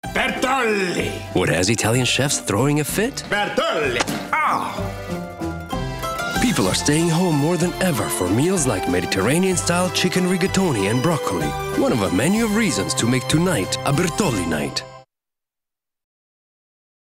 Bertolli! What has Italian chefs throwing a fit? Bertolli! Ah! People are staying home more than ever for meals like Mediterranean-style chicken rigatoni and broccoli. One of a menu of reasons to make tonight a Bertolli night.